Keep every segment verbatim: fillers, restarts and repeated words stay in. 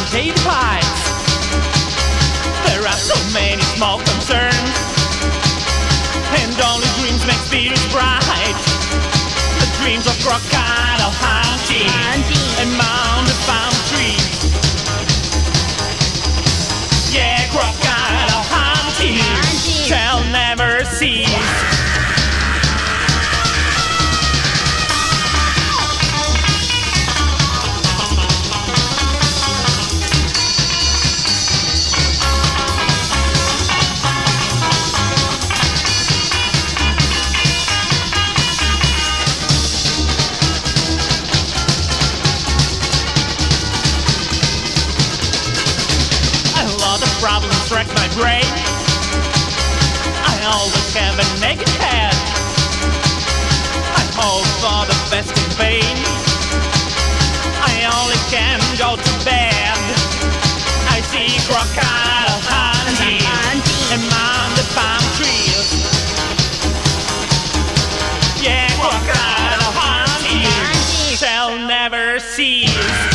potato pies. There are so many small concerns, and only dreams make spirits bright. The dreams of crocodile hunting and mountain palm trees. Yeah, crocodile hunting shall never cease. Problems wreck my brain. I always have a naked head. I hope for the best in pain. I only can go to bed. I see crocodile hunting among the palm trees. Yeah, crocodile hunting shall never cease.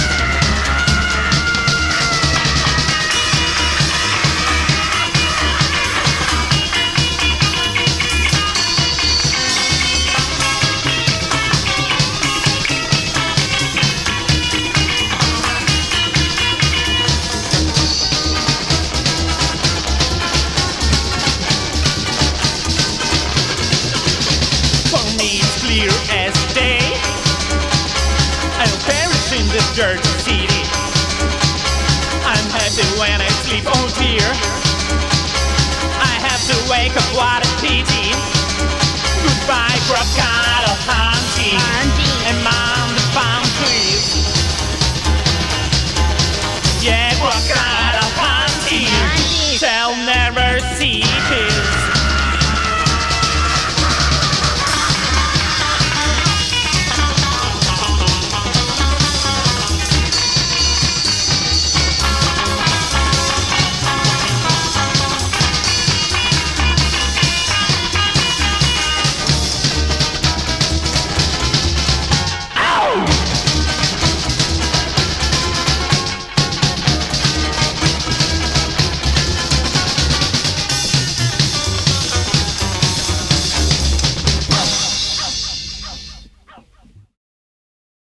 Clear as day, I'll perish in this dirty city. I'm happy when I sleep, oh dear. I have to wake up, what a pity. Goodbye, crocodile.